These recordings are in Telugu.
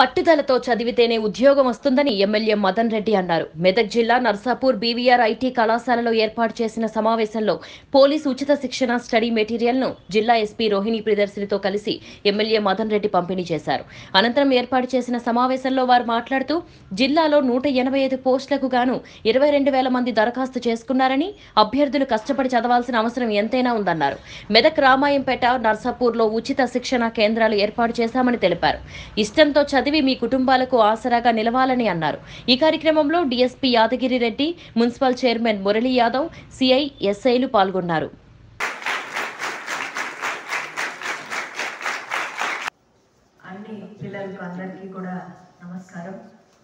పట్టుదలతో చదివితేనే ఉద్యోగం వస్తుందని ఎమ్మెల్యే మదన్ రెడ్డి అన్నారు. మెదక్ జిల్లా నర్సాపూర్ బీవీఆర్ ఐటీ కళాశాలలో ఏర్పాటు చేసిన సమావేశంలో పోలీసు ఉచిత శిక్షణ స్టడీ మెటీరియల్ను జిల్లా ఎస్పీ రోహిణి ప్రియదర్శినితో కలిసి ఎమ్మెల్యే మదన్ రెడ్డి పంపిణీ చేశారు. అనంతరం ఏర్పాటు చేసిన సమావేశంలో వారు మాట్లాడుతూ జిల్లాలో 185 పోస్టులకు గాను 22,000 మంది దరఖాస్తు చేసుకున్నారని, అభ్యర్థులు కష్టపడి చదవాల్సిన అవసరం ఎంతైనా ఉందన్నారు. మెదక్ రామాయంపేట, నర్సాపూర్లో ఉచిత శిక్షణ కేంద్రాలు ఏర్పాటు చేశామని తెలిపారు. ఇష్టంతో చదివి మీ కుటుంబాలకు ఆసరాగా నిలవాలని అన్నారు. ఈ కార్యక్రమంలో DSP Yadagiri Reddy, municipal chairman Murali Yadav, CI, ఎస్ఐలు పాల్గొన్నారు. అన్ని పిల్లలకు అందరికీ కూడా నమస్కారం.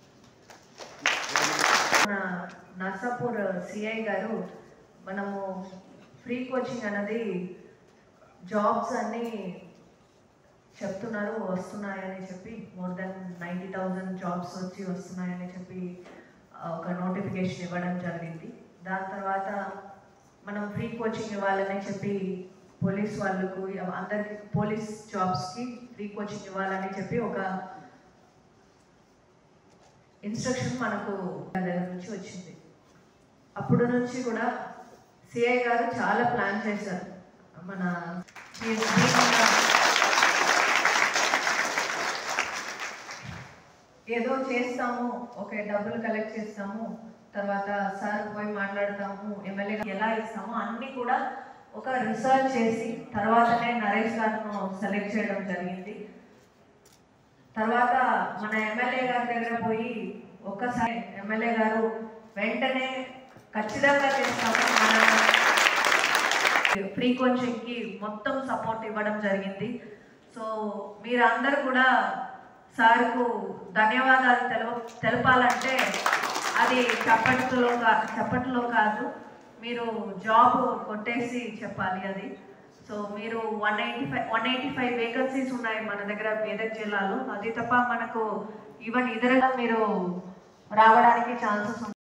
మన నర్సాపూర్ సిఐ గారు మనము ఫ్రీ కోచింగ్ అన్నది జాబ్స్ అన్ని చెప్తున్నారు, వస్తున్నాయని చెప్పి మోర్ దెన్ 90,000 జాబ్స్ వస్తున్నాయని చెప్పి ఒక నోటిఫికేషన్ ఇవ్వడం జరిగింది. దాని తర్వాత మనం ఫ్రీ కోచింగ్ ఇవ్వాలని చెప్పి పోలీస్ వాళ్ళకు అందరికి పోలీస్ జాబ్స్కి ఫ్రీ కోచింగ్ ఇవ్వాలని చెప్పి ఒక ఇన్స్ట్రక్షన్ మనకు దగ్గర నుంచి వచ్చింది. అప్పుడు నుంచి కూడా సిఐ గారు చాలా ప్లాన్ చేశారు. మన ఏదో చేస్తాము, ఓకే డబ్బులు కలెక్ట్ చేస్తాము, తర్వాత సార్ పోయి మాట్లాడతాము, ఎమ్మెల్యే ఎలా ఇస్తాము అన్నీ కూడా ఒక రీసెర్చ్ చేసి తర్వాతనే నరేష్ గారిను సెలెక్ట్ చేయడం జరిగింది. తర్వాత మన ఎమ్మెల్యే గారి దగ్గర పోయి ఒక్కసారి ఎమ్మెల్యే గారు వెంటనే ఖచ్చితంగా చేస్తాము, మన ఫ్రీ కోచింగ్కి మొత్తం సపోర్ట్ ఇవ్వడం జరిగింది. సో మీరందరూ కూడా సార్కు ధన్యవాదాలు తెలపాలంటే అది చప్పట్లో కాదు, మీరు జాబ్ కొట్టేసి చెప్పాలి అది. సో మీరు 185 వేకెన్సీస్ ఉన్నాయి మన దగ్గర మెదక్ జిల్లాలో. అది తప్ప మనకు ఈవెన్ ఇతర మీరు రావడానికి ఛాన్సెస్